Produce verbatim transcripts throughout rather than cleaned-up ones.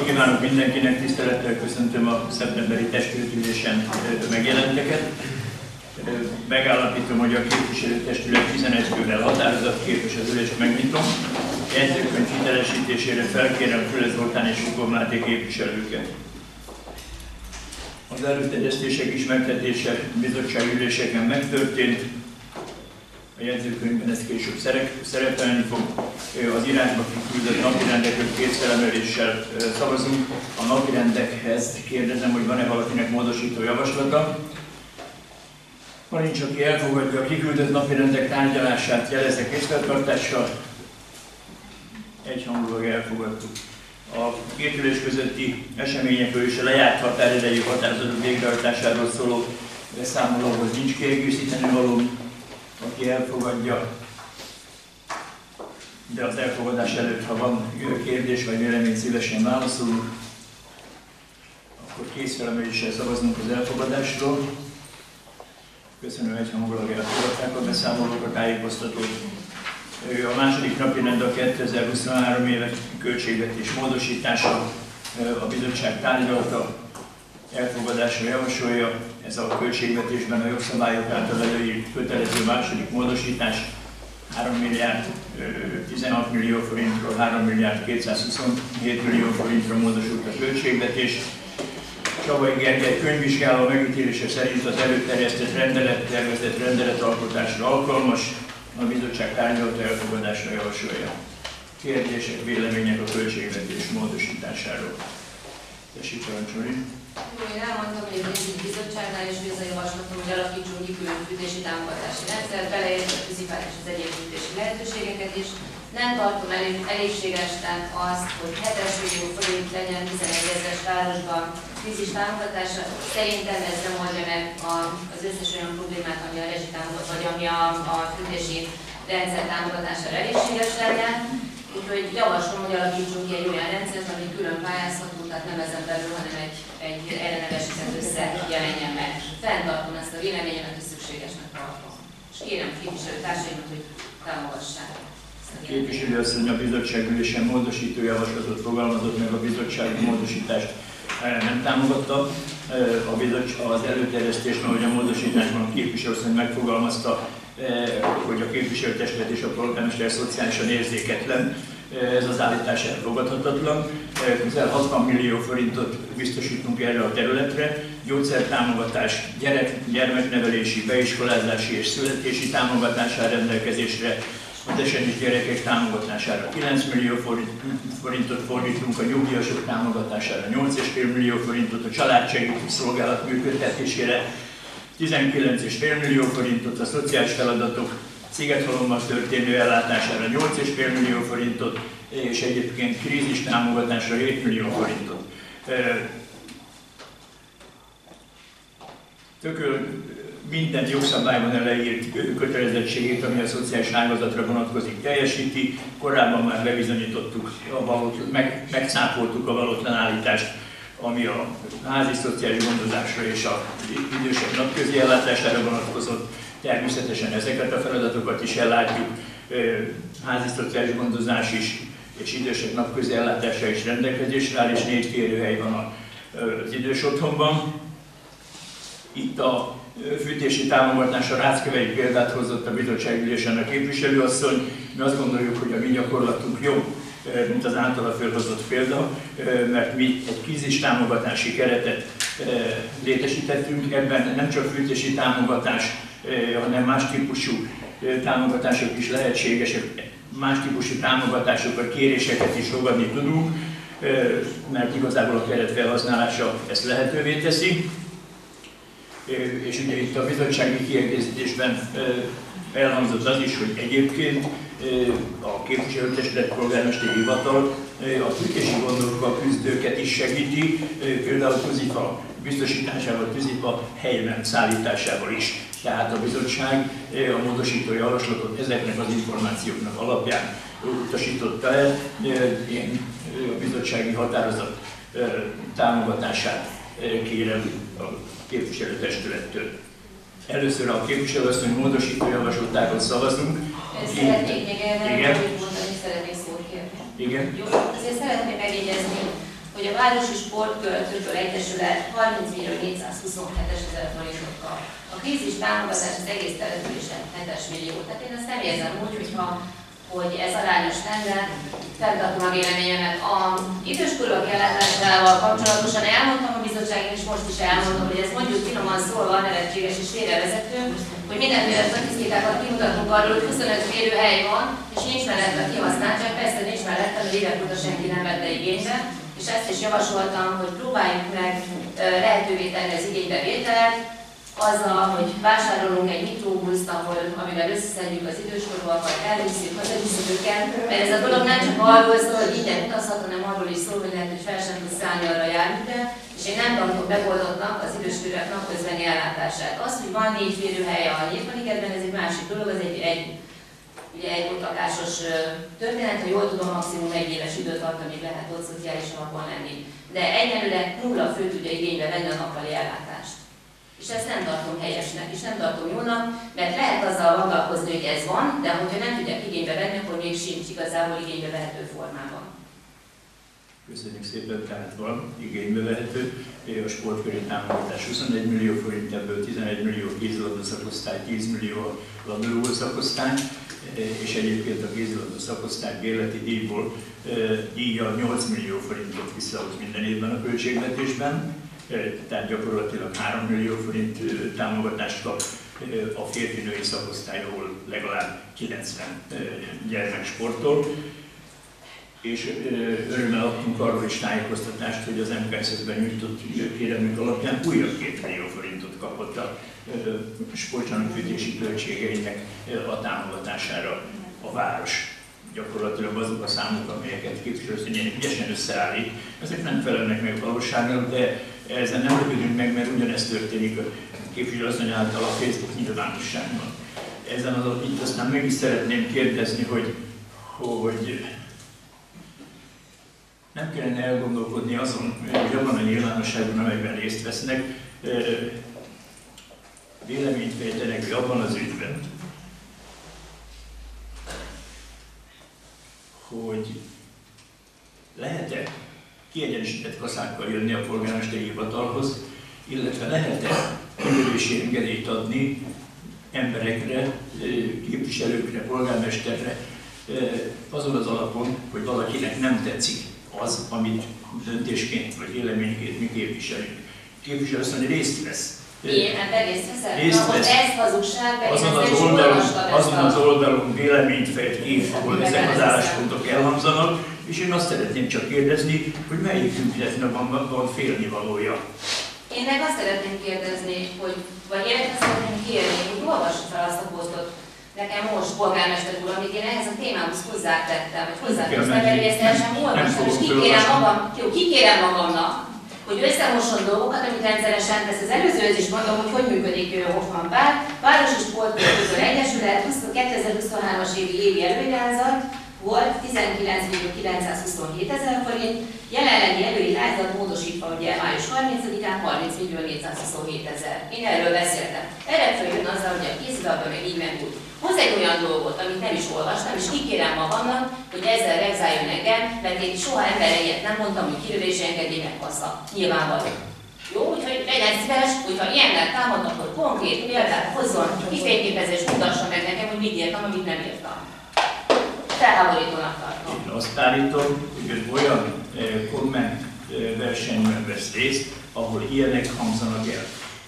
napot kívánok mindenkinek, tisztelettel köszöntöm a szeptemberi testületülésen megjelenteket. Megállapítom, hogy a képviselőtestület tizenegy fővel határozatképes, az ülést megnyitom. Jegyzőkönyv hitelesítésére felkérem Füle Zoltán és Ugor Máté képviselőket. Az előterjesztések ismertetése bizottságüléseken megtörtént. A jegyzőkönyvben ez később szerepelni fog. Az írásba kiküldött napirendekről két felemeléssel szavazunk. A napirendekhez kérdezem, hogy van-e valakinek módosító javaslata. Ha nincs, aki elfogadja a kiküldött napirendek tárgyalását, jelezze készfeltartással. Egyhangulag elfogadtuk. A két ülés közötti eseményekről és a lejárt határidejű határozatok végrehajtásáról szóló beszámolóhoz nincs kiegészíteni való. Aki elfogadja, de az elfogadás előtt, ha van kérdés vagy vélemény, szívesen válaszolunk, akkor kézfelemeléssel szavazunk az elfogadásról. Köszönöm, egyhangulag elfogadták a beszámolók, a tájékoztatót. A második napirend a kétezer-huszonhárom éves költségvetés módosítása, a bizottság tárgyalata, elfogadásra javasolja. Ez a költségvetésben a jogszabályok által előírt kötelező második módosítás három milliárd tizenhat millió forintról három milliárd kétszázhuszonhét millió forintra módosult a költségvetés. Csabai Gergely könyvvizsgáló megítélése szerint az előterjesztett rendelet, tervezett rendeletalkotásra alkalmas, a bizottság tárgyalata, elfogadásra javasolja. Kérdések, vélemények a költségvetés módosításáról. Tessék parancsolni. Én elmondtam, hogy a pénzügyi bizottságnál is az a javaslatom, hogy alakítsunk ki külön fűtési támogatási rendszert, beleértve a tűzifát és az egyéb fűtési lehetőségeket is. Nem tartom elég, elégségesnek azt, hogy hetes millió forint legyen tizenegy ezeres városban fűzis támogatása. Szerintem ez nem oldja meg az összes olyan problémát, ami a rezsitámogat, vagy ami a, a fűtési rendszer támogatására elégséges lenne. Úgyhogy javaslom, hogy alakítsunk ki egy olyan rendszert, ami külön pályázható, tehát nem ezen belül, hanem egy, egy ellenevesített összeg jelenjen meg. Fenntartom ezt a véleményemet, hogy szükségesnek tartom. És kérem a képviselőtársaimat, hogy támogassák. Képviselő asszony a bizottságülésen módosító javaslatot fogalmazott meg, a bizottsági módosítást nem támogatta. A bizottság, az előterjesztésben, hogy a módosításban a képviselő asszony megfogalmazta, hogy a képviselőtestület és a polgármester szociálisan érzéketlen. Ez az állítás elfogadhatatlan. Közel hatvan millió forintot biztosítunk erre a területre. Gyógyszertámogatás, gyerek, gyermeknevelési, beiskolázási és születési támogatására rendelkezésre, az esenyes gyerekek támogatására kilenc millió forintot fordítunk, a nyugdíjasok támogatására nyolc egész öt millió forintot, a családsegítő szolgálat működtetésére tizenkilenc egész öt millió forintot, a szociális feladatok Szigethalommal történő ellátására nyolc egész öt millió forintot, és egyébként krízis támogatásra hét millió forintot. Tököl minden jogszabályban leírt kötelezettségét, ami a szociális ágazatra vonatkozik, teljesíti. Korábban már bebizonyítottuk, a valót, meg, megcáfoltuk a valótlan állítást, ami a házi szociális gondozásra és a idősek napközi ellátására vonatkozott. Természetesen ezeket a feladatokat is ellátjuk, házi szociális gondozás is, és idősek napközi ellátása is rendelkezésre áll, és négy férőhely van az idős otthonban. Itt a fűtési támogatásra Ráckevei példát hozott a bizottságülésen a képviselőasszony. Mi azt gondoljuk, hogy a mi gyakorlatunk jobb, mint az általa felhozott példa, mert mi egy krízis támogatási keretet létesítettünk. Ebben nem csak fűtési támogatás, hanem más típusú támogatások is lehetségesek, más típusú támogatásokat, kéréseket is fogadni tudunk, mert igazából a keret felhasználása ezt lehetővé teszi. És ugye itt a bizottsági kiegészítésben elhangzott az is, hogy egyébként a képviselőtestület polgármesteri hivatal a fűtési gondokkal küzdőket is segíti, például tűzifa biztosításával, tűzifa helyben szállításával is. Tehát a bizottság a módosító javaslatot ezeknek az információknak alapján utasította el. Én a bizottsági határozat támogatását kérem a képviselőtestülettől. Először a képviselőasszony módosító javaslatáról szavazunk. Szeretnék még erre, hogy mondani, szeretnék szót kérni. Igen. Jó, azért szeretném megjegyezni, hogy a a Városi Sportköltőből Egyesület harminc millió négyszázhuszonhétezer forintot kap. A krízis támogatás az egész településen hetes millió. Tehát én ezt nem érzem úgy, hogyha, hogy ez arányos lenne, fenntartom a véleményemet. A időskorúak ellátásával kapcsolatosan elmondtam a bizottságon, és most is elmondom, hogy ez mondjuk finoman szólva nevetséges és félrevezető, hogy mindenféle statisztikákat kimutatunk arról, hogy huszonöt férőhely van, és nincs mellette a kihasználtság, persze nincs mellette, mert évek óta senki nem vette igénybe, és ezt is javasoltam, hogy próbáljuk meg lehetővé tenni az igénybevételt, azzal, hogy vásárolunk egy mikrobuszt, ahol, amivel összeszedjük az időskorúakat, elviszünk, hazaviszünk őket, mert ez a dolog nem csak arról szól, hogy ingyen utazhat, hanem arról is szól, hogy lehet, hogy fel sem tud szállni arra a járműre, és én nem tartom megoldottnak az időskorúak napközbeni ellátását. Az, hogy van négy férőhelye a Nyírpaligetben, ez egy másik dolog, az egy, egy, ugye egy ott lakásos történet, ha jól tudom, maximum egy éves időtartamig lehet ott szociális alapon lenni. De egyelőre nulla fő tudja igénybe venni a nappali ellátást. És ezt nem tartom helyesnek, és nem tartom jónak, mert lehet azzal foglalkozni, hogy ez van, de hogyha nem tudják igénybe venni, akkor még sincs igazából igénybe vehető formában. Köszönjük szépen, tehát van igénybe vehető. A sportköri támogatás huszonegy millió forint, ebből tizenegy millió kézilabda szakosztály, tíz millió labdarúgó szakosztály, és egyébként a kézilabda szakosztály bérleti díjból díjjal nyolc millió forintot visszahoz minden évben a költségvetésben. Tehát gyakorlatilag három millió forint támogatást kap a férfi-női szakosztály, ahol legalább kilencven gyermek sportol. És örömmel adtunk arról is tájékoztatást, hogy az em ká es zé-ben nyújtott kérelmük alapján újabb két millió forintot kapott a sportcsarnokfűtési költségeinek a támogatására a város. Gyakorlatilag azok a számok, amelyeket képviselőasszony ügyesen összeállít, ezek nem felelnek meg a valóságnak, de ezen nem lepődünk meg, mert ugyanezt történik a képviselőasszony által a Facebook nyilvánosságban. Ezen az itt aztán meg is szeretném kérdezni, hogy, hogy nem kellene elgondolkodni azon, hogy abban a nyilvánosságban, amelyben részt vesznek, véleményt fejtenek abban az ügyben, hogy lehet-e kiegyenesített kaszákkal jönni a polgármesteri hivatalhoz, illetve lehet-e működési engedélyt adni emberekre, képviselőkre, polgármesterre azon az alapon, hogy valakinek nem tetszik az, amit döntésként vagy véleményként mi képviselünk. Képviselő azt mondja, hogy részt vesz. Én ebben részt veszem, hogy ez hazugság, de azon az, oldalon, azon az oldalon véleményt fejt ki, ahol ezek az álláspontok elhangzanak, és én azt szeretném csak kérdezni, hogy melyikünknek van, van félnivalója. Én meg azt szeretném kérdezni, hogy, vagy én azt szeretném kérni, hogy olvassa fel azt a posztot nekem most, polgármester úr, amit én ehhez a témához hozzátettem, vagy hozzátettem, mert ezt el sem olvastam, és kikérem, magam, jó, kikérem magamnak, hogy összemosson dolgokat, amit rendszeresen tesz. Az előzőhöz is mondom, hogy hogy működik Hoffman Pál. Városi Sportköltőből Egyesület kétezer-huszonhármas évi évi előirányzat volt tizenkilenc millió kilencszázhuszonhétezer forint, jelenlegi előirányzat módosítva ugye május harmincadikán harminc millió négyszázhuszonhétezer. Én erről beszéltem. Erre följön azzal, hogy a kézilabda meg így meg úgy. Hoz egy olyan dolgot, amit nem is olvastam, és kikérem magamnak, hogy ezzel regzáljon engem, mert én soha emberre ilyet nem mondtam, hogy kirövési engedélynek hozza. Nyilvánvaló. Jó, úgyhogy legyen szíves, hogyha ilyennel támad, akkor konkrét példát hozzon, kifényképezést mutassa meg nekem, hogy mit írtam, amit nem írtam. Felháborítónak tartom. Én azt állítom, hogy olyan eh, komment eh, versenyben vesz részt, ahol ilyenek hangzanak el.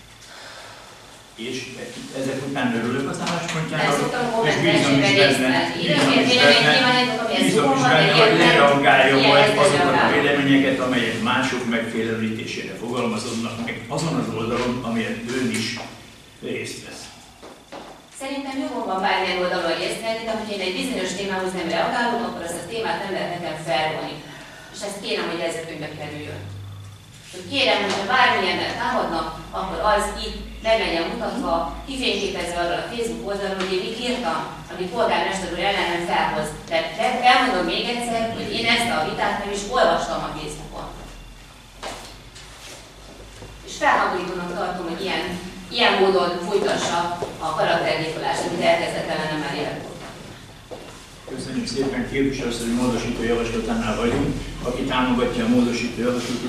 És ezek után örülök az álláspontjának, és bízom is benne, bízom is benne, hogy lereagálja majd azokat a véleményeket, amelyek mások megfélemlítésére fogalmazódnak meg azon az oldalon, amelyen ön is részt vesz. Szerintem jogom van bármilyen oldalon részt venni, de hogyha én egy bizonyos témához nem reagálok, akkor azt a témát nem lehet nekem felvonni. És ezt kérem, hogy jegyzőkönyvbe kerüljön. Kérem, hogy ha bármilyennel támadnak, akkor az itt meg legyen mutatva, kifényképezve arra a Facebook oldalon, hogy én mit írtam, amit polgármester úr ellenem felhoz. De elmondom még egyszer, hogy én ezt a vitát nem is olvastam a Facebookon. És felháborítónak tartom, hogy ilyen, ilyen módon folytassa a karaktergyilkolást, amit elkezdett ellenem már évek óta. Köszönjük szépen, képviselőasszony módosító javaslatánál vagyunk. Aki támogatja a módosító javaslatot?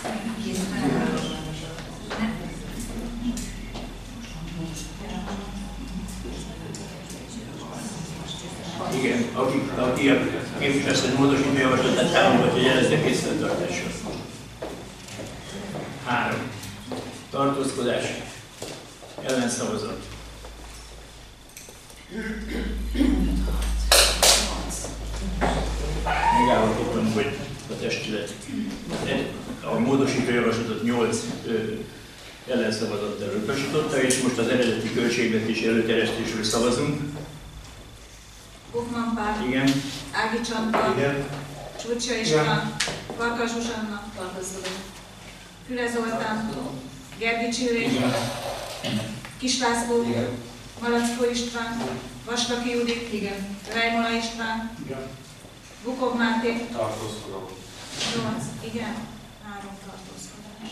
Igen, aki, aki a képviselőasszony módosító javaslatát támogatja, jelezze készfeltartással. Három. Tartózkodás. Ellenszavazat. Megállapítom, hogy a testület a módosító javaslatot nyolc ellenszavazattal utasította, és most az eredeti költségvetési előterjesztésről szavazunk. Bukman Pál. Igen. Ági Csanta. Igen. Csúcsa István. Farkas Zsuzsanna. Tartózkodás. Füle Zoltán. Gergi Csillé. Igen. Kis László. Igen. Malackó István. Vaslaki Judit. Igen. Rejmola István. Igen. Bukov Máté. Tartózkodom. nyolc. Igen. három tartózkodás.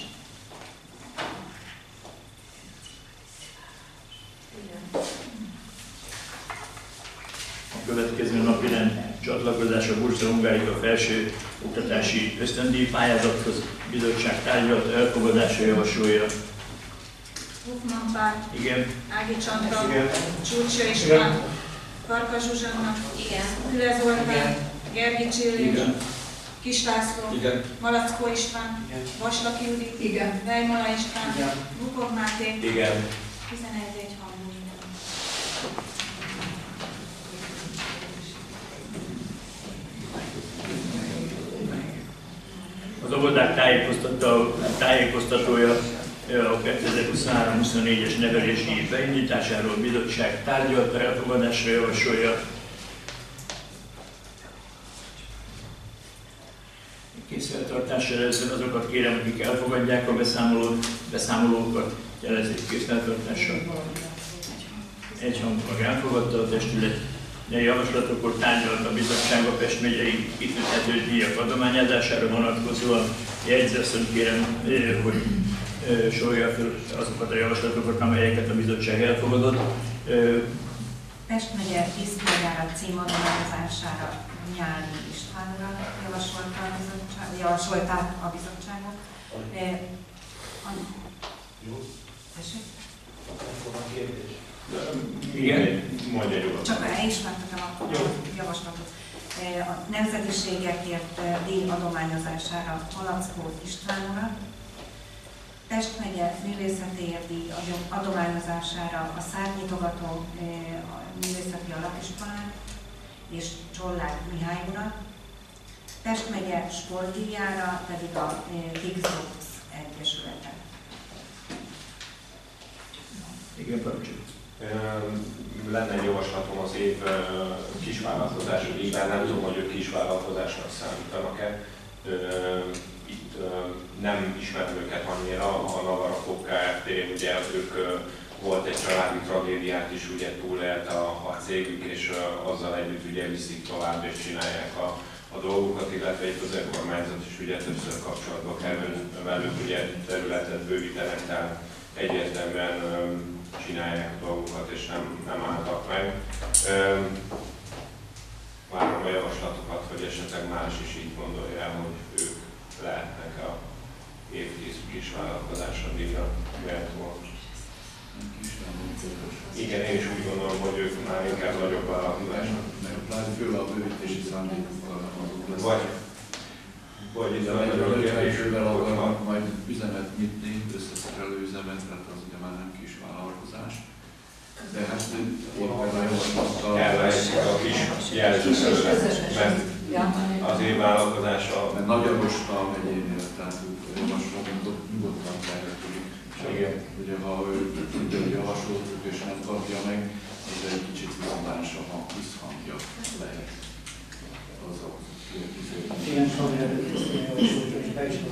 A következő napi rend csatlakozás a Bursa Hungária felső oktatási ösztöndíj pályázathoz. Bizottság tárgyalta, elfogadásra javasolja. Bukman Pál. Igen. Ági Csanta. Igen. Csúcsa István. Farkas Zsuzsanna. Igen. Füle Zoltán. Gergi Csillé. Igen. Kis László. Igen. Malackó István. Vaslaki Judit. Igen. Rejmola István. Igen. Bukov Máté. Igen. tizenegy egy hangú minden. Az óvodák tájékoztatta, tájékoztatója a kétezer-huszonhárom huszonnégyes nevelési év beindításáról a bizottság tárgyalta, elfogadásra javasolja. Készfeltartásra először azokat kérem, akik elfogadják a beszámolót, beszámolókat, jelezzék készfeltartással. Egyhangulag elfogadta a testület. A javaslatokor tárgyalt a bizottság a Pest megyei kitüntető díjak adományozására vonatkozóan. Jegyzőasszony kérem, hogy sorolja fel azokat a javaslatokat, amelyeket a bizottság elfogadott. Pest megye díszpolgára cím adományozására Nyáli Istvánra javasolta a bizottság, javasolták a bizottságot. Tessék? Igen. Mondja nyugodtan. Csak elismertetem a javaslatot. A nemzetiségekért díj adományozására Malackó Istvánra, Pest megye művészetéért díj adományozására a Szárnyitogató művészeti alapiskolán és Csollák Mihály urat, Pest megye sportdíjára pedig a Kickbox Egyesületet. Igen, parancsolj. Lenne egy javaslatom az év kisvállalkozási díjban, nem tudom, hogy ők kisvállalkozásnak számítanak-e. Itt nem ismerem őket annyira, a Navara Pop Kft. Ugye ők volt egy családi tragédiát is, ugye túlélt a, a cégük, és azzal együtt ugye viszik tovább és csinálják a, a dolgokat, illetve itt az önkormányzat is ugye többször kapcsolatba kerül velük, ugye területet bővítenek, tehát egyértelműen csinálják a dolgokat, és nem, nem álltak meg. Várom a javaslatokat, hogy esetleg más is így gondolja el, hogy ők lehetnek a évtíz kisvállalkozásra díjra méltóak. Igen, én is úgy gondolom, hogy ők már inkább nagyobb vállalkozásnak. Főleg a bővítési szándékokkal azok Vagy, vagy itt a nagyobb kérdés, akarnak majd üzemet nyitni, összeszerelő üzemet, tehát az ugye már nem kis vállalkozás. De hát éppen a javaslattal... elveszik a kis jelzőszerűet, mert az én vállalkozása... Mert Nagy Arosta megyénél, tehát javaslatot nyugodtan terhetődik. Igen. Ugye ha ő javasoltuk és nem kapja meg, az egy kicsit visszadása, ha visszhangja lehet. Az a kérdés. Igen, szóval előtt javasoltuk, és be is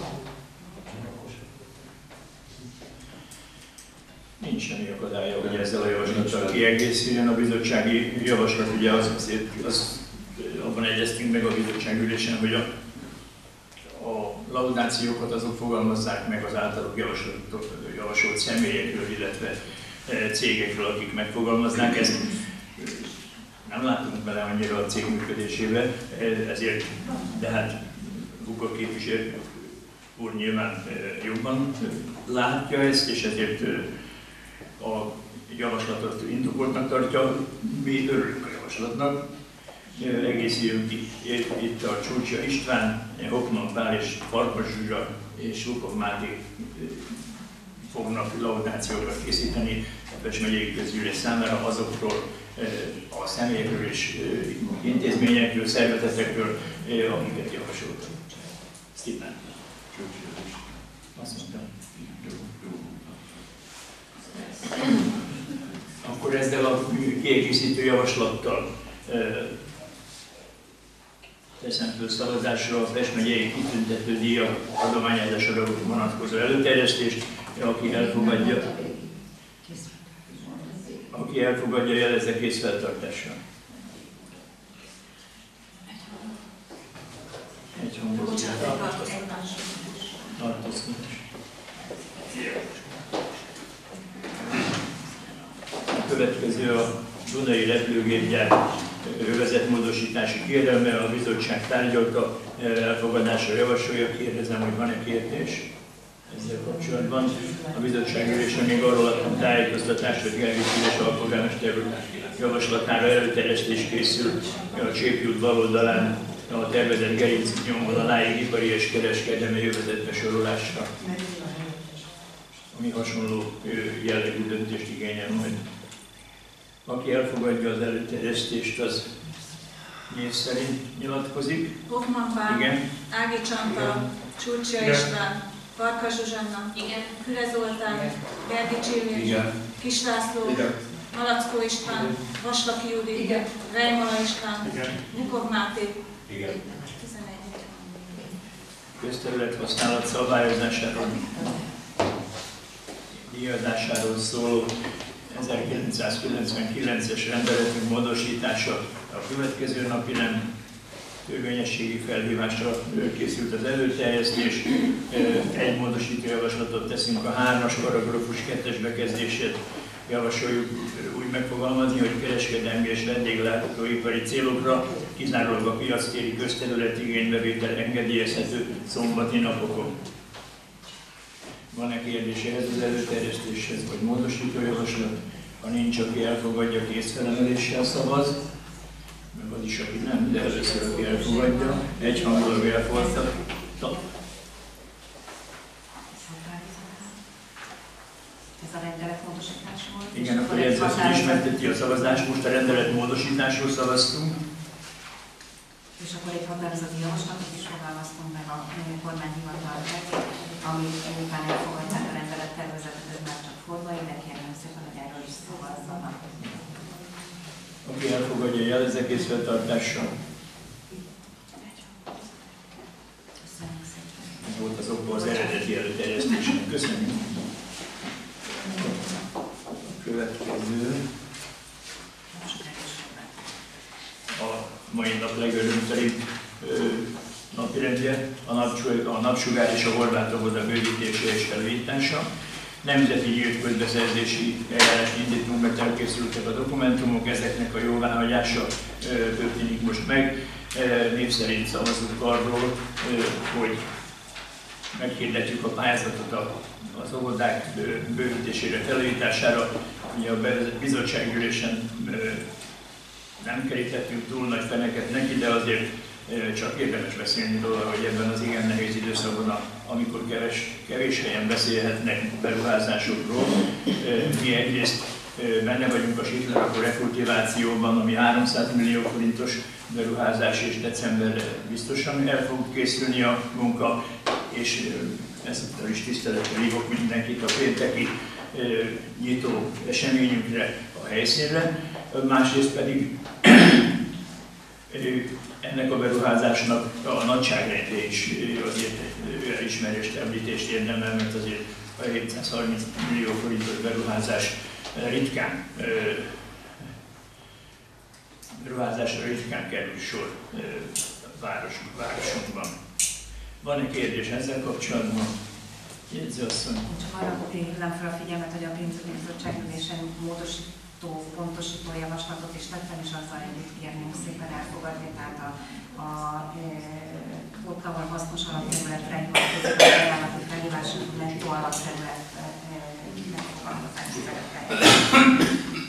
Nincs semmi akadálya, hogy ezzel a javaslattal kiegészüljön. A bizottsági javaslat, ugye az, azért, az abban egyeztünk meg a bizottság ülésen, hogy a, a laudációkat azok fogalmazzák meg az általuk javasolt, javasolt személyekről, illetve cégekről, akik megfogalmaznák ezt. nem látunk bele annyira a cég működésébe, ezért, de hát Bukor képviselő úr nyilván jobban látja ezt, és ezért a javaslatot indokoltnak tartja, mi örülünk a javaslatnak. Egészüljünk ki itt a Csúcsia István, Hoffmann Pál és Farkas Zsuzsa és Lukov Máté fognak laudációkat készíteni a Pest megyei közgyűlés számára azokról a személyekről és intézményekről, szervezetekről, akiket javasoltak. Szépen. Azt mondtam. Akkor ezzel a kiegészítő javaslattal teszem föl szavazásra a Pest megyei kitüntető díjak adományázására vonatkozó előterjesztést, aki elfogadja, aki elfogadja, jelezze készfeltartással. Egy hangot. A következő a Dunai repülőgépgyár övezetmódosítási kérelme, a bizottság tárgyalta, elfogadásra javasolja, kérdezem, hogy van-e kérdés ezzel kapcsolatban. A bizottság ülésen még arról adtam tájékoztatást, hogy Gergely Füles alpolgármester javaslatára előterjesztés készül a Csépi út bal oldalán a tervezett gerinc nyomvonaláig ipari és kereskedelmi övezetbe sorolásra, ami hasonló jellegű döntést igényel majd. Aki elfogadja az előterjesztést, az név szerint nyilatkozik. Hoffmann Pál, Igen. Ági Csanta, Csúcsia István, Farkas Zsuzsanna, Igen. Füle Zoltán, Gergely Csillés, Kis László, Igen. Malackó István, Vaslaki Judit, Reimala István, Bukov Máté. Igen. tizenegy. Közterület használat szabályozásáról, díjazásáról szóló ezerkilencszázkilencvenkilences rendeletünk módosítása a következő napi rend törvényességi felhívásra készült az előterjesztés. Egy módosító javaslatot teszünk, a hármas paragrafus kettes bekezdését javasoljuk úgy megfogalmazni, hogy kereskedelmi és vendéglátóipari célokra kizárólag a piactéri közterület igénybevétel engedélyezhető szombati napokon. Van-e kérdés ehhez az előterjesztéshez, vagy módosító javaslat? Ha nincs, aki elfogadja, kézfelemeléssel szavaz, meg az is, aki nem, de először, aki elfogadja, egyhangulag elfogadta. Ez a rendeletmódosítás volt. Igen, akkor ezzel ismerteti a szavazást, most a rendeletmódosításról szavaztunk. És akkor egy határozati javaslatot is fogalmaztunk meg a kormányhivatal elé, ami után elfogadták a rendelettervezetet, ez már csak formai, de kérem szépen, hogy erről is szavazzanak. Aki elfogadja, jelezze készfeltartással. Köszönjük szépen. Ez volt az oka az eredeti előterjesztésnek. Köszönjük. A következő a mai nap legörömtelibb napirendje, a, a napsugár és a Horváth óvoda bővítése és felújítása. Nemzeti nyílt közbeszerzési eljárást indítunk, mert elkészültek a dokumentumok, ezeknek a jóváhagyása történik most meg. Név szerint szavazunk arról, hogy meghirdetjük a pályázatot az óvodák bővítésére, felújítására. Ugye a bizottságülésen nem kerítettünk túl nagy feneket neki, de azért csak érdemes beszélni róla, hogy ebben az igen nehéz időszakban, amikor keves, kevés helyen beszélhetnek beruházásokról. Mi egyrészt benne vagyunk a Siklakó rekultivációban, ami háromszáz millió forintos beruházás, és decemberre biztosan el fog készülni a munka, és ezzel is tisztelettel hívok mindenkit a pénteki nyitó eseményünkre, a helyszínre. Másrészt pedig ennek a beruházásnak a nagyságrendje is azért elismerést, említést érdemel, mert azért a hétszázharminc millió forintos beruházás ritkán, beruházásra ritkán kerül sor város, városunkban. Van-e kérdés ezzel kapcsolatban? Jegyzőasszony. Csak arra hívnám fel a figyelmet, hogy a pénzügyi bizottság ülésen módosító pontosító javaslatot is tettem, és azzal együtt kérném szépen elfogadni, tehát a, a e, pótlaval hasznos alapterületre egy vonatkozó ajánlati felhívású nettó alapterület megfogalmazást szeretnék.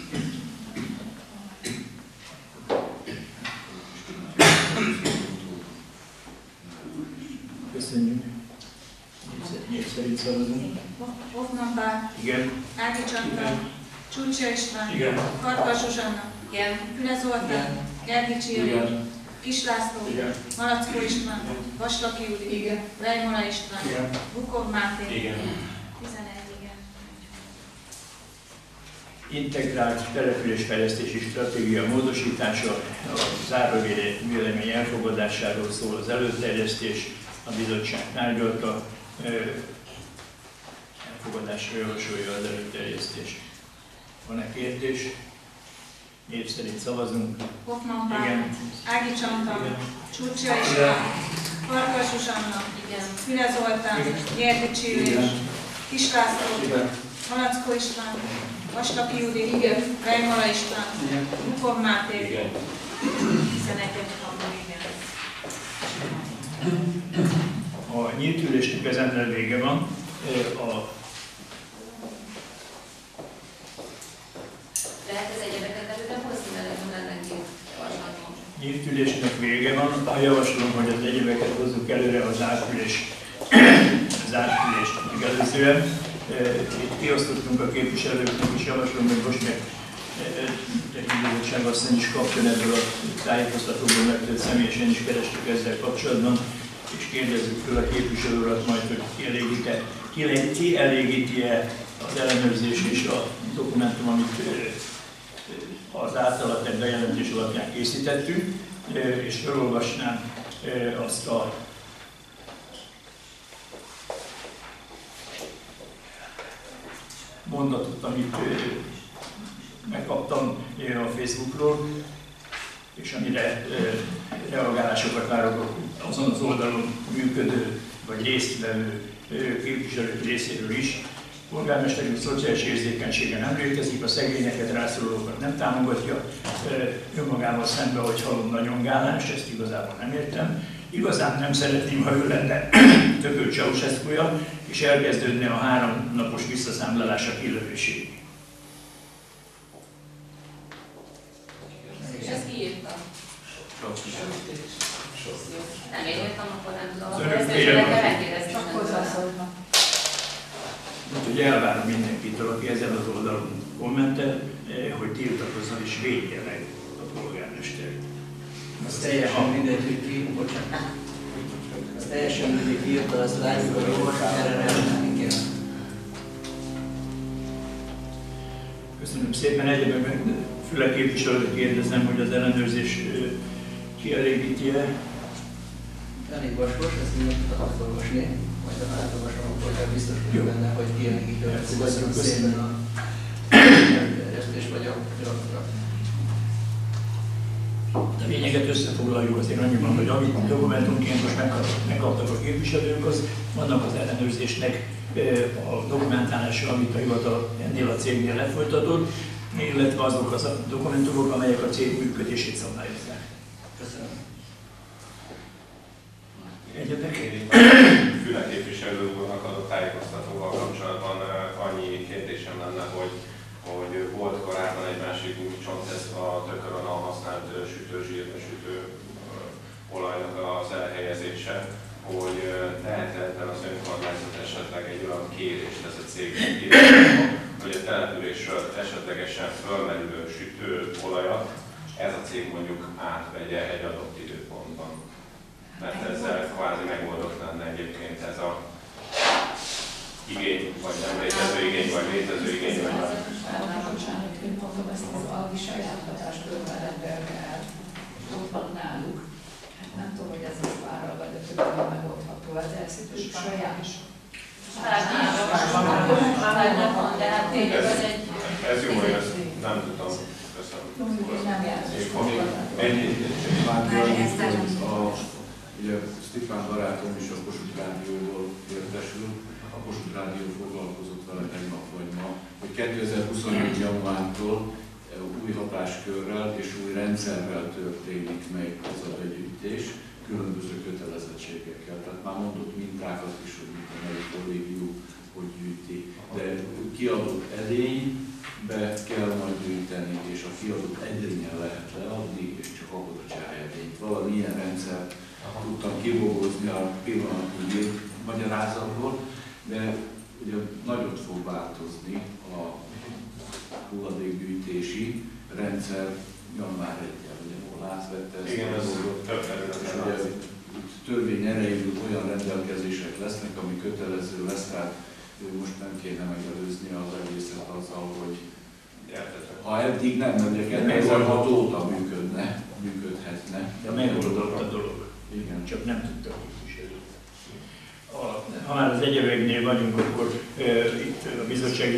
Köszönjük. Név szerint szavazunk. Hoffmann Pál, Igen. Ági Csanta, Csúcsia István, Igen. Farkas Zsuzsanna, Igen. Füle Zoltán, Gergicsi Júlia, Kis László, Igen. Malackó István, Vaslaki Júli, Vejmola István, Igen. Bukov Máté, Igen. tizenegy igen. Integrált településfejlesztési stratégia módosítása, a záró vélemény elfogadásáról szól az előterjesztés, a bizottság tárgyalta, elfogadásra javasolja az előterjesztést. Van-e kérdés? Név szerint szavazunk. Hoffmann Pál, Igen. Ági Csanta, Igen. Csúcsia István, Farkas Zsuzsanna, Igen. Füle Zoltán, Gergicsi Júlia, Kis László, Malackó István, Vaslaki Júli, Vejmola István, Bukov Máté, tizenegyet van, igen. A nyílt ülésnek ezen vége van. A Lehet ez egyebeket előre hozni, mert nem lenne két javaslatom. nyílt ülésnek vége van. A javaslom, hogy az egyebeket hozzuk előre az átülés, az átülést megelőzően. Itt kiosztottunk a képviselőknek, és javaslom, hogy most meg bizottság asszony is kapjon ebből a tájékoztatóból, mert személyesen is kerestük ezzel kapcsolatban, és kérdezzük föl a képviselő urat majd, hogy kielégíti-e az ellenőrzés és a dokumentum, amit az általa tett bejelentés alapján készítettünk, és felolvasnám azt a mondatot, amit megkaptam a Facebookról, és amire reagálásokat várok azon az oldalon működő vagy résztvevő képviselők részéről is. Polgármesterünk szociális érzékenysége nem létezik, a szegényeket, rászorulókat nem támogatja, önmagával szemben, hogy hallom nagyon gálás, ezt igazából nem értem. Igazán nem szeretném, ha ő lenne Tököl Ceausescuja, és elkezdődne a három napos visszaszámlálás a kilövéséig. És ezt kiírtam. Nem én írtam, akkor nem tudom. Az Akkor önök ezt is félre le van. kell megkérdezni. Csak hozzászólnak. Úgyhogy elvárom mindenkitől, aki ezen az oldalon kommentel, hogy tiltakozzon és védje meg a polgármestert. Az teljesen mindegy, hogy ki, bocsánat. Az teljesen mindegy, ki írta, azt látjuk, hogy olvasni erre reagálni kell. Köszönöm szépen. Egyébként Füle képviselőt kérdezem, hogy az ellenőrzés kielégíti-e. Elég vaskos, ezt mindent akarok olvasni, majd a átolvasom, akkor biztos vagyok benne, hogy kielégítő. Köszönöm szépen a terjesztés vagy a gyakorlat. A lényeget összefoglaljuk azért annyiban, hogy amit dokumentumként most megkaptak a képviselők, az vannak az ellenőrzésnek a dokumentálása, amit a hivatal ennél a cégnél lefolytatott, illetve azok az a dokumentumok, amelyek a cég működését szabályozzák. Köszönöm. Egyetek? Füle képviselő úrnak adott tájékoztatóval kapcsolatban annyi kérdésem lenne, hogy, hogy volt korábban egy másik új csontteszt a Tökölön a használt sütőzsír, sütő olajnak az elhelyezése, hogy lehet ebben az önkormányzat esetleg egy olyan kérést ez a cégnek írva, hogy a településről esetlegesen fölmerülő sütőolajat ez a cég mondjuk átvegye egy adott időpontban. Mert ezzel kvázi megoldott lenne egyébként ez a igény, vagy nem létező igény, vagy létező igény, vagy nem. Bocsánat, én mondom, ezt az alvi sajátlatás körbeletbe el. Ott van náluk. Hát nem tudom, hogy ez most várral vagy a többen megoldható, ez elszítős saját. De hát tényleg az egy... Ez jó, hogy ezt nem tudtam. Köszönöm. Nem játszik. Ugye Stefán barátom is a Kossuth Rádióból értesül, a Kossuth Rádió foglalkozott vele tegnap vagy ma, hogy kétezer-huszonnégy januártól új hatáskörrel és új rendszerrel történik meg ez a begyűjtés, különböző kötelezettségekkel. Tehát már mondott mintákat is, hogy mint a melyik kollégium hogy gyűjti, de kiadott edénybe kell majd gyűjteni, és a kiadott edényen lehet leadni, és csak akkor a cseredényt. Valamilyen rendszert tudtam kibogozni a pillanatnyi magyarázatból, de ugye nagyot fog változni a hulladékgyűjtési rendszer január elsejétől, ugye ahol átvette ezt. Igen, ez több területen. Törvény erejéből olyan rendelkezések lesznek, ami kötelező lesz, tehát most nem kéne megelőzni az egészet azzal, hogy ha eddig nem, mert kétezer-hat óta működne, működhetne. De megoldott a dolog. Igen. Csak nem tudtak képviselni. Ha már az egyebeknél vagyunk, akkor uh, itt a bizottság is...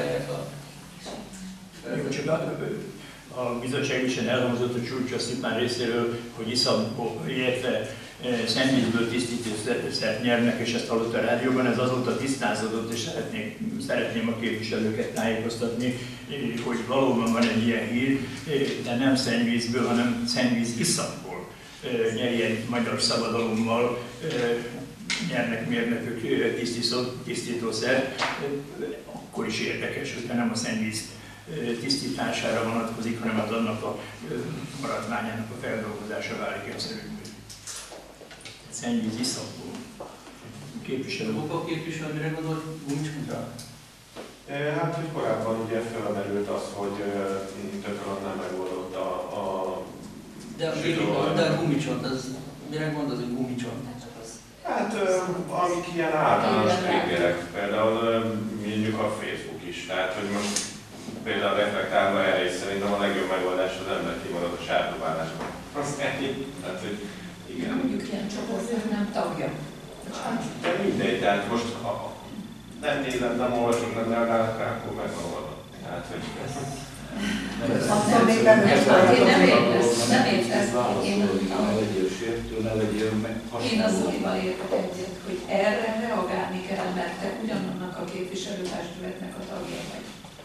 Jó, csak a, a bizottság is elhangzott a Csúcsa-Szipán részéről, hogy iszapból, illetve szennyvízből tisztítószert nyernek, és ezt hallott a rádióban, ez azóta tisztázódott, és szeretnék, szeretném a képviselőket tájékoztatni, hogy valóban van egy ilyen hír, de nem szennyvízből, hanem szennyvíz iszapból nyeri egy magyar szabadalommal, nyernek mérnökök tisztítószert, akkor is érdekes, hogy nem a szennyvíz tisztítására vonatkozik, hanem az annak a maradványának a feldolgozása válik egyszerűbbé. Szennyvíz iszapból. Képviselő. A képviselő mire gondolt? Gumicsontra? Hát, hogy korábban ugye felmerült az, hogy tökéletesen nem megoldott a, a de a sütőolaj. De a gumicsont, az mire gondolsz, hogy gumicsont? Hát, amik ilyen általános triggerek, például mondjuk a Facebook is, tehát, hogy most például reflektálva erre is szerintem a legjobb megoldás az ember kimarad a sárdobálásban. Azt ennyi, tehát, hogy igen. Mondjuk ilyen csoportnak nem tagja. De mindegy, tehát most ha nem nézem, nem olvasok, nem reagálok rá, akkor megvan. Tehát, hogy... Attól még nem értesz, nem értesz. Én az Zolival értek egyet, hogy erre reagálni kell, mert te ugyanannak a képviselőtestületnek a tagja vagy.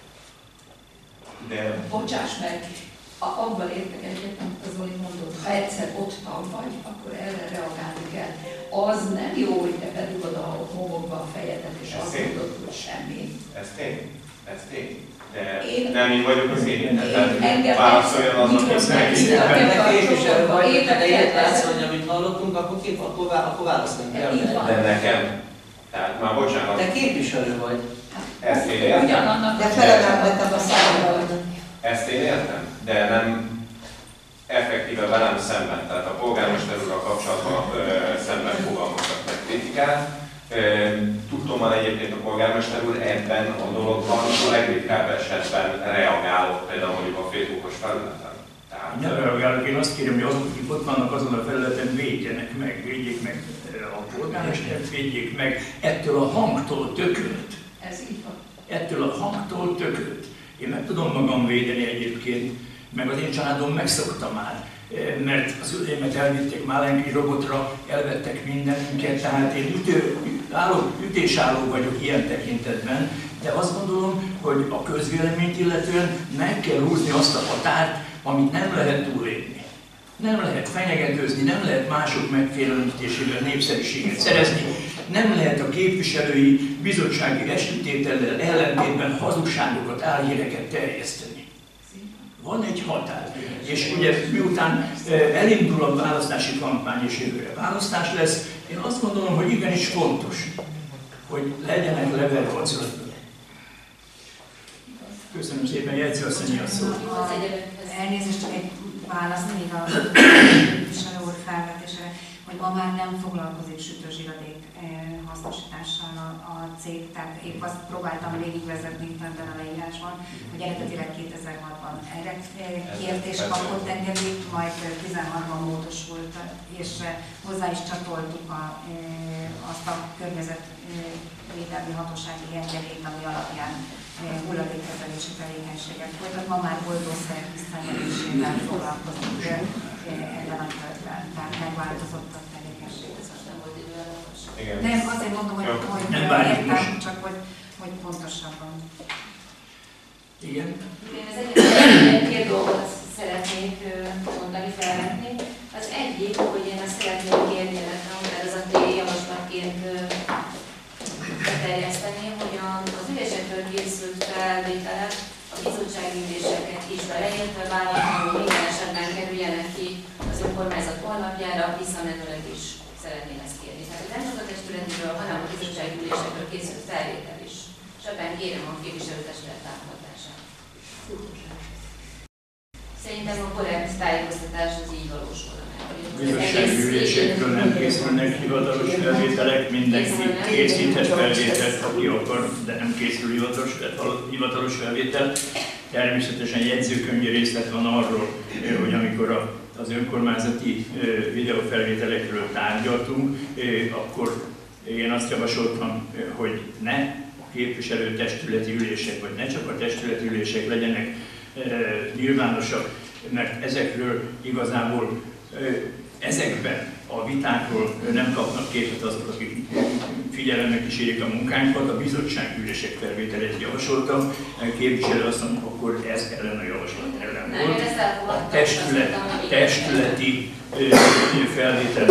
De... Bocsáss meg, abban értek egyet, amit az Zoli mondott, ha egyszer ott tag vagy, akkor erre reagálni kell. Az nem jó, hogy te bedugod a homokba a fejedet, és azt mondod, hogy semmi. Ez tény, ez tény. De én, nem én vagyok az én, tehát válaszoljon az, aki ezt megint. Ha képviselő vagy, de ilyet látsz, hogy amit hallottunk, akkor, kép, akkor, akkor válaszolni kell. De nekem, tehát már bocsánat. De képviselő vagy. Ezt én értem. Ugyanannak de felemeltettem a számomra. Ezt én értem, de nem effektíve velem szemben. Tehát a polgármester úrral kapcsolatban ö, szemben fogalmaztak meg kritikát. Tudtommal egyébként a polgármester úr ebben a dologban a legritkább esetben reagálok, például mondjuk a Facebookos felületen. Tehát, nem reagálok, én azt kérem, hogy azok, akik ott vannak azon a felületen, védjenek meg, védjék meg a polgármestert, védjék meg ettől a hangtól tökölt. Ez így van. Ettől a hangtól tökölt. Én meg tudom magam védeni egyébként, meg az én családom megszokta már, mert az ölémet elvitték Málenki robotra, elvettek mindenünket, tehát én ütő, álló, ütésálló vagyok ilyen tekintetben, de azt gondolom, hogy a közvéleményt illetően meg kell húzni azt a határt, amit nem lehet túlélni. Nem lehet fenyegetőzni, nem lehet mások megfélemlítésével népszerűséget szerezni, nem lehet a képviselői bizottsági eskütétellel ellentétben hazugságokat, álhíreket terjeszteni. Van egy határ. És ugye miután elindul a választási kampány és jövőre választás lesz, én azt gondolom, hogy igenis fontos, hogy legyenek levelkoncolatok. Köszönöm szépen, Jegyző asszonyi a szó. Elnézést, csak egy válasz még a képviselő úr felvetésre, hogy ma már nem foglalkozik sütőzsiradék hasznosítással a, a cég, tehát épp azt próbáltam végigvezetni ebben a leírásban, hogy eredetileg kétezer-hatban erre kiértés kapott engedélyt, majd tizenhatban módosult, és hozzá is csatoltuk a, azt a környezetvédelmi hatósági engedélyt, ami alapján hulladékkezelési tevékenységet folytat. Ma már oldószer visszajelzésével foglalkozunk ebben a körben, tehát megváltozott a tevékenység. Igen. Nem, azért mondom, hogy, hogy nem értem, csak hogy, hogy pontosabban. Igen. Én az egyetlen két dolgot szeretnék mondani, felvetni. Az egyik, hogy én azt szeretném kérni, illetve határozati javaslatként beterjeszteni, hogy az ülésekről készült felvételek, a bizottsági üléseket is beleértve vállalható, hogy minden esetben kerüljenek ki az önkormányzat honlapjára, visszamenőleg is szeretném ezt kérni. Tehát nem csak a testületről, hanem a bizottsági ülésekről készült felvétel is. És ebben kérem a képviselőtestület támogatását. Szerintem a korrekt tájékoztatás az így valósul. Bizottsági ülésekről nem készülnek hivatalos felvételek, mindenki készített felvételt, aki akar, de nem készül hivatalos, hivatalos felvétel. Természetesen jegyzőkönyvi részlet van arról, hogy amikor az önkormányzati videófelvételekről tárgyaltunk, akkor én azt javasoltam, hogy ne a képviselőtestületi ülések, vagy ne csak a testületi ülések legyenek nyilvánosak, mert ezekről igazából ezekben a vitákról nem kapnak képet azok, akik figyelemmel kísérik a munkánkat. A bizottságülések felvételét javasoltam, képviselő azt mondja, akkor ez ellen a javaslat ellen volt. A testület, testületi felvétel.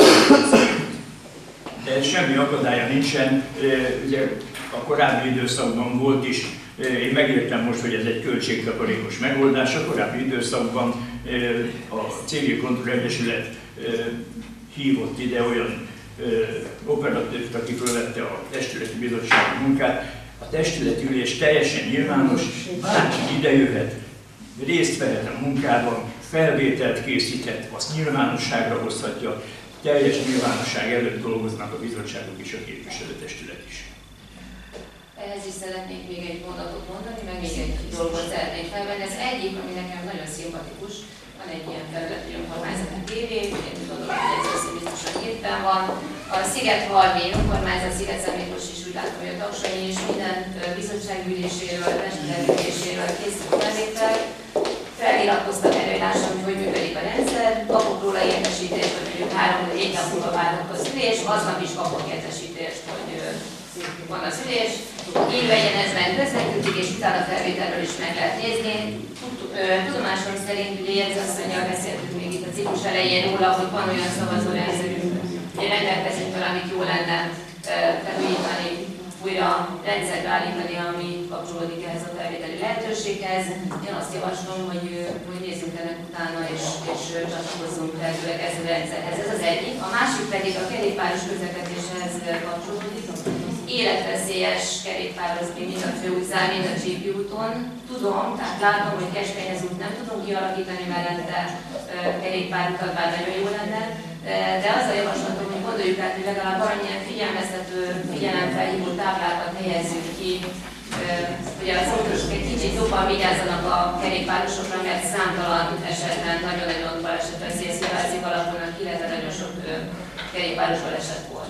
De semmi akadálya nincsen, ugye a korábbi időszakban volt is. Én megértem most, hogy ez egy költségtakarékos megoldás. A korábbi időszakban a Civil Kontroll Egyesület hívott ide olyan operatőrt, aki fölvette a testületi bizottsági munkát. A testületi ülés teljesen nyilvános, bárki idejöhet, részt vehet a munkában, felvételt készíthet, azt nyilvánosságra hozhatja, teljes nyilvánosság előtt dolgoznak a bizottságok és a képviselőtestület is. Ehhez is szeretnék még egy mondatot mondani, meg még egy dolgot szeretnék felvenni. Ez egyik, ami nekem nagyon szimpatikus, van egy ilyen felületi önkormányzati tévé, én gondolom, hogy ez össze biztosan hétben van. A Szigetvarmi önkormányzat, Sziget-Szentmiklós is úgy látom, hogy a tagsai és minden bizottságüléséről, testületüléséről készült felvétel. Feliratkoztak erre, hogy lássam, hogy hogy működik a rendszer, kapok róla értesítést, hogy mondjuk három vagy négy nap múlva várnak az ülés, aznap is kapok értesítést, hogy van az ülés, e-mailben közvetítik, és utána a felvételről is meg lehet nézni. Tudomásom szerint, ugye jegyzőasszonnyal beszéltünk még itt a ciklus elején róla, hogy van olyan szavazórendszerünk, hogy rendelkezünk vele, amit jó lenne felújítani, újra rendszerbe állítani, ami kapcsolódik ehhez a felvételi lehetőséghez. Én azt javaslom, hogy, hogy nézzünk ennek utána, és, és csatlakozzunk lehetőleg ez a rendszerhez. Ez az egyik. A másik pedig a kerékpáros közlekedéshez kapcsolódik. Életveszélyes kerékpározni mind a főutcán, mind a Csípi úton. Tudom, tehát látom, hogy Keskenyez út nem tudunk kialakítani mellette kerékpárutat, bár nagyon jó lenne. De az a javaslatom, hogy gondoljuk át, hogy legalább valamilyen figyelmeztető, figyelemfelhívó táblákat helyezzünk ki, hogy az autósok egy kicsit jobban vigyázzanak a kerékpárosokra, mert számtalan esetben nagyon-nagyon balesetveszély szituációk alakulnak ki, illetve nagyon sok kerékpáros baleset volt.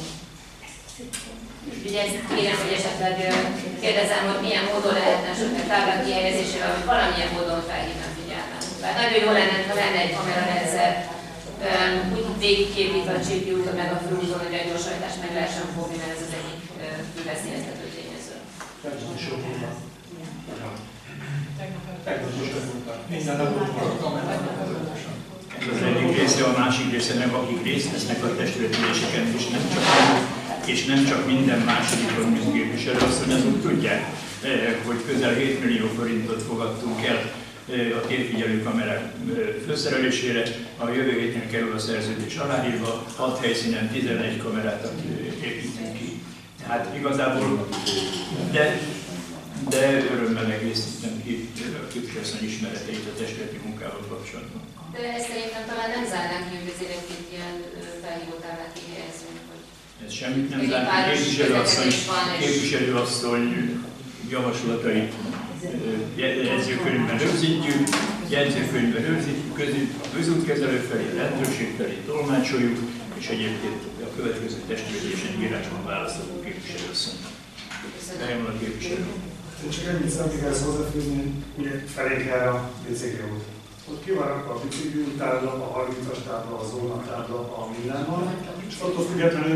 Ugye ezt kérem, hogy esetleg kérdezem, hogy milyen módon lehetne esetleg táblák kihelyezésével, hogy valamilyen módon felhívnak figyelmet. Mert nagyon jó lenne, ha lenne egy kamerarendszer, úgy végigképítve a Csípi úton, meg a főúton, hogy a gyorsajtást meg lehessen fogni, mert ez az egyik fő veszélyeztető tényező. Ez az egyik része, a másik része meg akik részt vesznek a testületüléseken, és nem csak és nem csak minden második képviselő asszony, azok tudják, hogy közel hét millió forintot fogadtunk el a térfigyelő kamerák felszerelésére. A jövő héten kerül a szerződés aláírva, hat helyszínen tizenegy kamerát építünk ki. Tehát igazából, de, de örömmel egészítem ki a képviselőasszony ismereteit a testületi munkával kapcsolatban. De ezt szerintem talán nem zárnánk ki, hogy azért egy ilyen felhívótáblát kihelyezünk. Ez semmit nem zárni. Képviselőasszony, képviselőasszony javaslatait jegyzőkönyvben rögzítjük, jegyzőkönyvben rögzítjük, a közútkezelő felé, a rendőrség felé tolmácsoljuk, és egyébként a következő testülésen írásban választható képviselőasszony. Eljön a képviselő. Csak ennyit szeretnék ezt hozzáfűzni, ugye felé kell a bicikli út. Ott ki van rakva a bicikli út tábla, a harmincas tábla, a zónatábla, a minden van, és attól függetlenül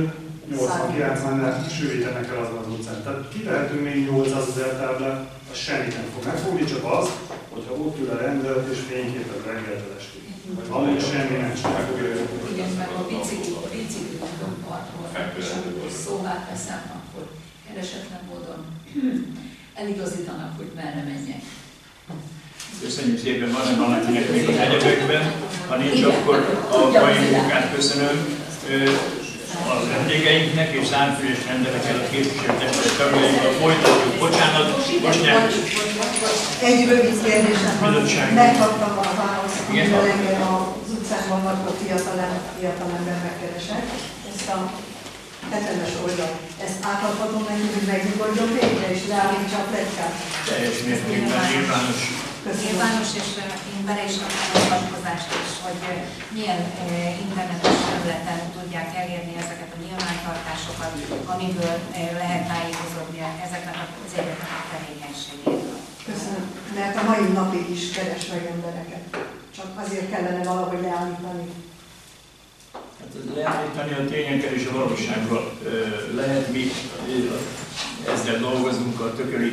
nyolcvan-kilencvennel sűrítenek el azon az utcán. Tehát kivehetünk még nyolcszázezer táblát, az semmit nem fog megfogni, csak az, hogyha ott ül a rendelet és fényképet reggeltől estig. Valami semmi nem sem fogja. Igen, mert a bicikli, a bicikli parton, és amikor szóvá teszem, akkor keresetlen módon eligazítanak, hogy merre menjek. Köszönjük szépen, van-e valakinek még az egyebekben? Ha nincs, akkor a mai munkát köszönöm a vendégeinknek, és Zárfülést rendelek el a képviselőtestület tagjainkról. Folytatjuk, bocsánat, most nem. Egy rövid kérdésem van. Megkaptam a választ, amivel engem az utcán vannak fiatalember megkeresek. Ezt a hetemes oldal. Ezt átadhatom neki, hogy megnyugodjon végre, és leállítsa a pletykát. Teljes mértékben nyilvános. Nyilvános, és én bele is adtam a hivatkozást is, hogy milyen internetes területen tudják elérni ezeket a nyilvántartásokat, amiből lehet tájékozódni ezeknek az egyetlenek a tevékenységéről. Köszönöm. Mert a mai napig is keres meg embereket. Csak azért kellene valahogy leállítani. Hát leállítani a tényekkel és a valósággal lehet, mi ezzel dolgozunk a Tököli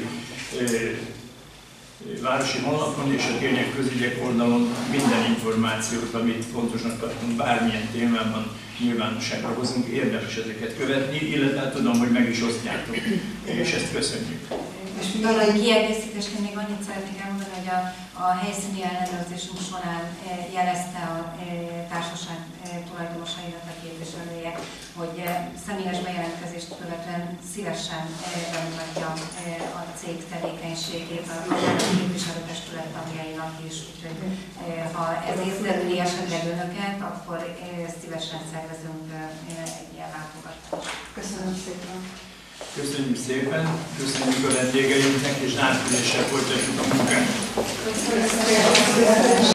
városi honlapon és a Tények Közügyek oldalon minden információt, amit fontosnak tartunk, bármilyen témában nyilvánosságra hozunk, érdemes ezeket követni, illetve tudom, hogy meg is osztjátok, és ezt köszönjük. És valami kiegészítésként még annyit szeretnék elmondani, hogy a, a helyszíni ellenőrzésünk során jelezte a társaság tulajdonosainak a képviselője, hogy személyes bejelentkezést követően szívesen bemutatja a cég tevékenységét a képviselőtestület tagjainak is. Úgyhogy ha ez érdekli esetleg önöket, akkor szívesen szervezünk egy ilyen látogatást. Köszönöm szépen. Köszönjük szépen, köszönjük a vendégeinknek, és átüléssel folytatjuk a munkát. Köszönöm szépen.